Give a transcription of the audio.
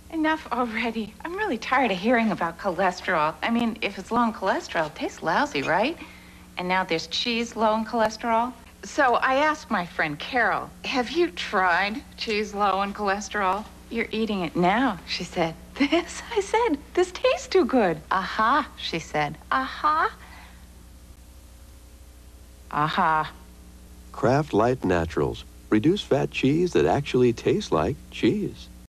Enough already. I'm really tired of hearing about cholesterol. I mean, if it's low in cholesterol, it tastes lousy, right? And now there's cheese low in cholesterol. So I asked my friend Carol, have you tried cheese low in cholesterol? You're eating it now, she said. This? I said, this tastes too good. Aha, she said. Aha. Aha. Kraft Light Naturals. Reduced fat cheese that actually tastes like cheese.